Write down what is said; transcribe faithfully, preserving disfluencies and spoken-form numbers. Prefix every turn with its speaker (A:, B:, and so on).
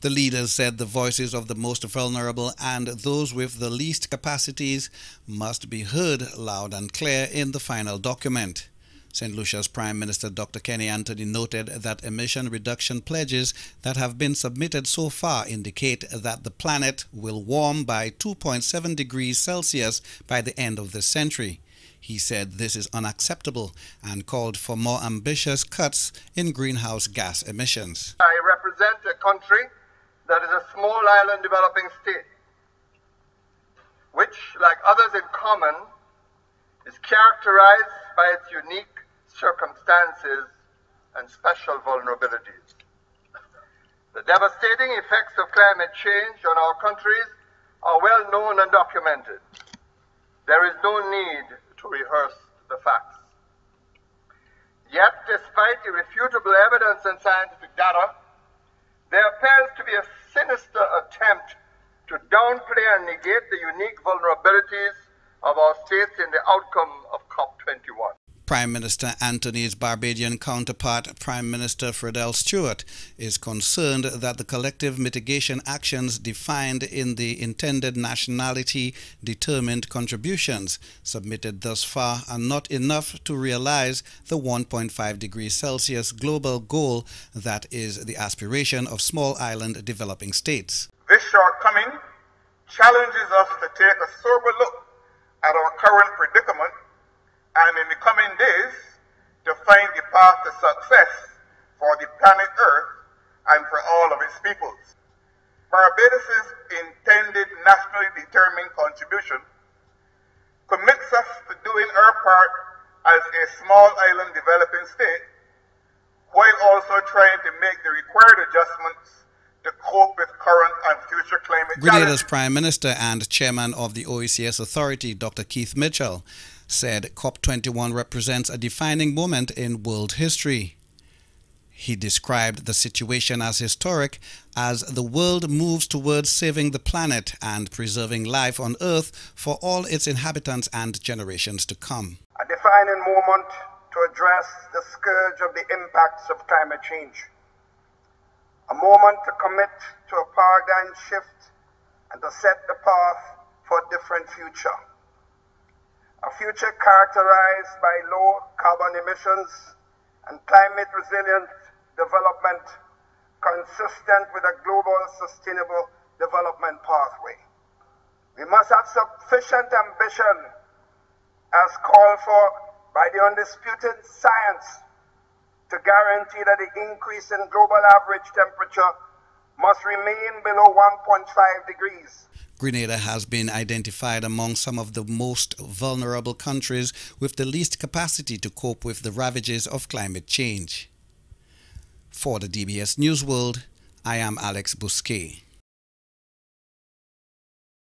A: The leaders said the voices of the most vulnerable and those with the least capacities must be heard loud and clear in the final document. Saint Lucia's Prime Minister Doctor Kenny Anthony noted that emission reduction pledges that have been submitted so far indicate that the planet will warm by two point seven degrees Celsius by the end of this century. He said this is unacceptable and called for more ambitious cuts in greenhouse gas emissions.
B: I represent a country that is a small island developing state, which, like others in common, is characterized by its unique circumstances and special vulnerabilities. The devastating effects of climate change on our countries are well known and documented. There is no need to rehearse the facts. Yet, despite irrefutable evidence and scientific data, there appears to be a sinister attempt to downplay and negate the unique vulnerabilities of our states in the outcome of COP twenty-one.
A: Prime Minister Anthony's Barbadian counterpart, Prime Minister Fredell Stewart, is concerned that the collective mitigation actions defined in the intended nationality-determined contributions submitted thus far are not enough to realize the one point five degrees Celsius global goal that is the aspiration of small island developing states.
C: This shortcoming challenges us to take a sober look at our current predicament and in the coming days to find the path to success for the planet Earth and for all of its peoples. Barbados' intended nationally determined contribution commits us to doing our part as a small island developing state, while also trying to make the required adjustments to cope with current and future climate challenges.
A: Grenada's Prime Minister and Chairman of the O E C S Authority, Doctor Keith Mitchell, said COP twenty-one represents a defining moment in world history. He described the situation as historic as the world moves towards saving the planet and preserving life on Earth for all its inhabitants and generations to come.
D: A defining moment to address the scourge of the impacts of climate change. A moment to commit to a paradigm shift and to set the path for a different future. A future characterized by low carbon emissions and climate resilient development consistent with a global sustainable development pathway. We must have sufficient ambition as called for by the undisputed science to guarantee that the increase in global average temperature must remain below one point five degrees.
A: Grenada has been identified among some of the most vulnerable countries with the least capacity to cope with the ravages of climate change. For the D B S News World, I am Alex Bousquet.